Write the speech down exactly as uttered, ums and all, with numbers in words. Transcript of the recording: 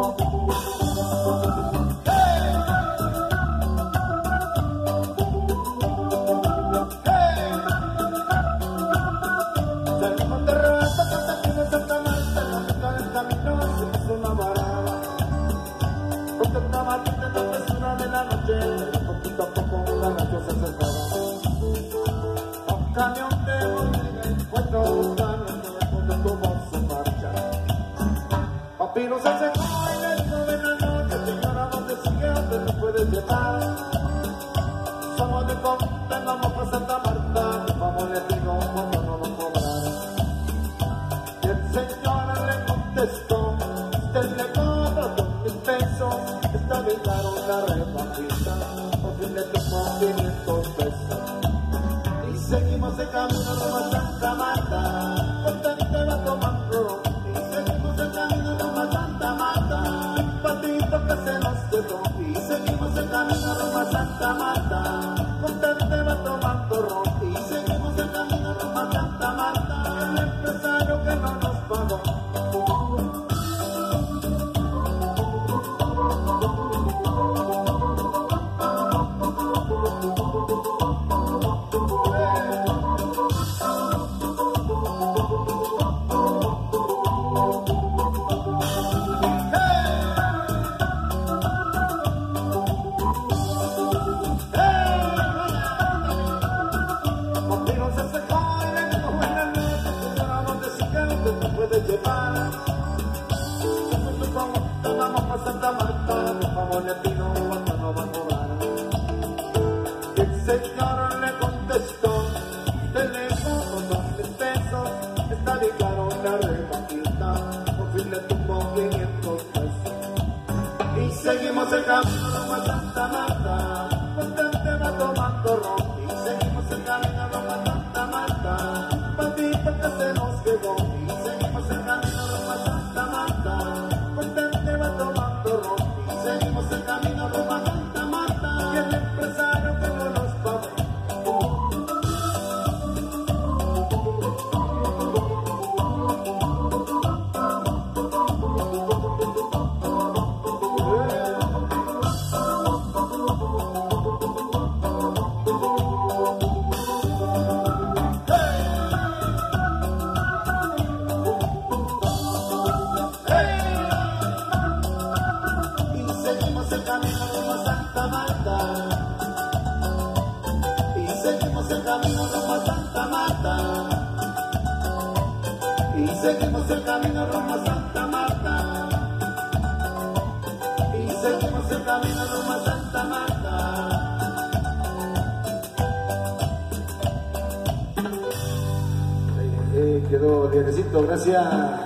Poquito a poco la noche se acercaba. Un camión de bodega encuentro buscando donde tuvo su marcha. Papiro se acercó y le dijo: ven la noche, señora, ¿dónde sigue? ¿Dónde me puedes llevar? Somos de Conte, vamos para Santa Marta. Vamos, le digo, cuando no nos cobrar. Y el señor le contestó: usted le cobra dos mil pesos. Está bien caro la rebajita, por fin le tomó quinientos pesos. Y seguimos de camino rumbo a Santa Marta, contente va tomando. Y seguimos de camino rumbo a Santa Marta, patito que se nos quedó. Y seguimos de camino rumbo a Santa Marta, contente va tomando ron. Y seguimos de camino rumbo a Santa Marta, el empresario que no nos pagó. Vamos para Santa Marta, por favor le pido cuando no va a cobrar. El señor le contestó: teléfono dos mil pesos, está bien caro la rebajita, por fin le tuvo quinientos pesos. Y seguimos el camino rumbo a Santa Marta, contente va tomando ron. Y seguimos el camino rumbo a Santa Marta, patito que se nos quedó. Y seguimos el camino rumbo a Santa Marta, contente va tomando ron. Y seguimos el camino rumbo a Santa Marta, y el empresario que no nos pagó. El camino rumbo a Santa Marta, y seguimos el camino rumbo a Santa Marta, y seguimos el camino rumbo a Santa Marta, y seguimos el camino rumbo a Santa Marta. Eh, eh, quedó biencito, gracias.